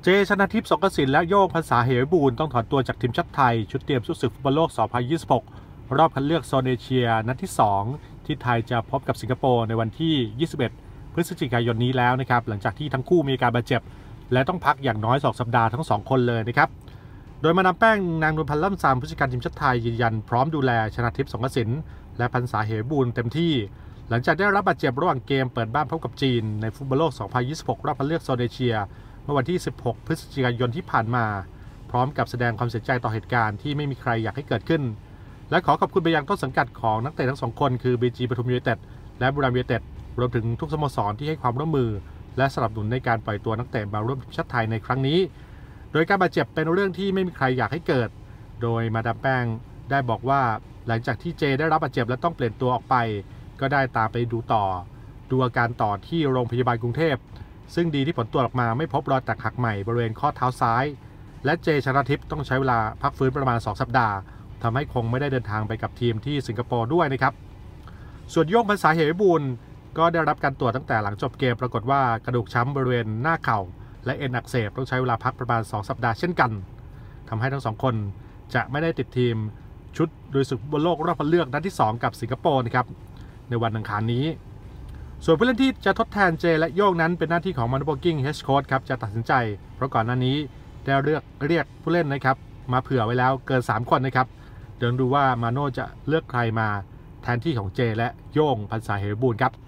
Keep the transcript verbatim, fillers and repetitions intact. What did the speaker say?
เจชนะทิพย์สงกสินและโย่งพรรษาเหมบูรณ์ต้องถอนตัวจากทีมชาติไทยชุดเตรียมสู้ศึกฟุตบอลโลก สองพันยี่สิบหก รอบคัดเลือกโซนเอเชียนัดที่ สอง ที่ไทยจะพบกับสิงคโปร์ในวันที่ ยี่สิบเอ็ด พฤศจิกายนนี้แล้วนะครับหลังจากที่ทั้งคู่มีการบาดเจ็บและต้องพักอย่างน้อยสองสัปดาห์ทั้งสองคนเลยนะครับโดยมาดามแป้งนางนวลพันธ์ล่ำซามผู้จัดการทีมชาติไทยยืนยันพร้อมดูแลชนะทิพย์สงกสินและพรรษาเหมบูรณ์เต็มที่หลังจากได้รับบาดเจ็บระหว่างเกมเปิดบ้านพบกับจีนในฟุตบอลโลก สองพันยี่สิบหก รอบคัดเลือกโซนเอเชียเมื่อวันที่ สิบหก พฤศจิกายนที่ผ่านมาพร้อมกับแสดงความเสียใจต่อเหตุการณ์ที่ไม่มีใครอยากให้เกิดขึ้นและขอขอบคุณไปยังต้นสังกัดของนักเตะทั้งสองคนคือ บี จี ปทุมยูไนเต็ดและบุรีรัมย์ยูไนเต็ดรวมถึงทุกสโมสรที่ให้ความร่วมมือและสนับสนุนในการปล่อยตัวนักเตะมาร่วมทีมชาติไทยในครั้งนี้โดยการบาดเจ็บเป็นเรื่องที่ไม่มีใครอยากให้เกิดโดยมาดามแป้งได้บอกว่าหลังจากที่เจได้รับบาดเจ็บและต้องเปลี่ยนตัวออกไปก็ได้ตามไปดูต่อดูอาการต่อที่โรงพยาบาลกรุงเทพซึ่งดีที่ผลตรวจออกมาไม่พบรอยแตกหักใหม่บริเวณข้อเท้าซ้ายและเจชนะทิพย์ต้องใช้เวลาพักฟื้นประมาณสองสัปดาห์ทำให้คงไม่ได้เดินทางไปกับทีมที่สิงคโปร์ด้วยนะครับส่วนโย่งพรรษาเหมบูรณ์ก็ได้รับการตรวจตั้งแต่หลังจบเกมปรากฏว่ากระดูกช้ำบริเวณหน้าเข่าและเอ็นอักเสบต้องใช้เวลาพักประมาณสองสัปดาห์เช่นกันทำให้ทั้งสองคนจะไม่ได้ติดทีมชุดโดยศึกฟุตบอลโลกรอบคัดเลือกนัดที่สองกับสิงคโปร์นะครับในวันอังคารนี้ส่วนผู้เล่นที่จะทดแทนเจและโย่งนั้นเป็นหน้าที่ของมานูโบกิ้งเฮดโค้ชครับจะตัดสินใจเพราะก่อนหน้านี้ได้เลือกเรียกผู้เล่นนะครับมาเผื่อไว้แล้วเกินสามคนนะครับเดี๋ยวดูว่ามาโน่จะเลือกใครมาแทนที่ของเจและโย่งพรรษาเหมบูรณ์ครับ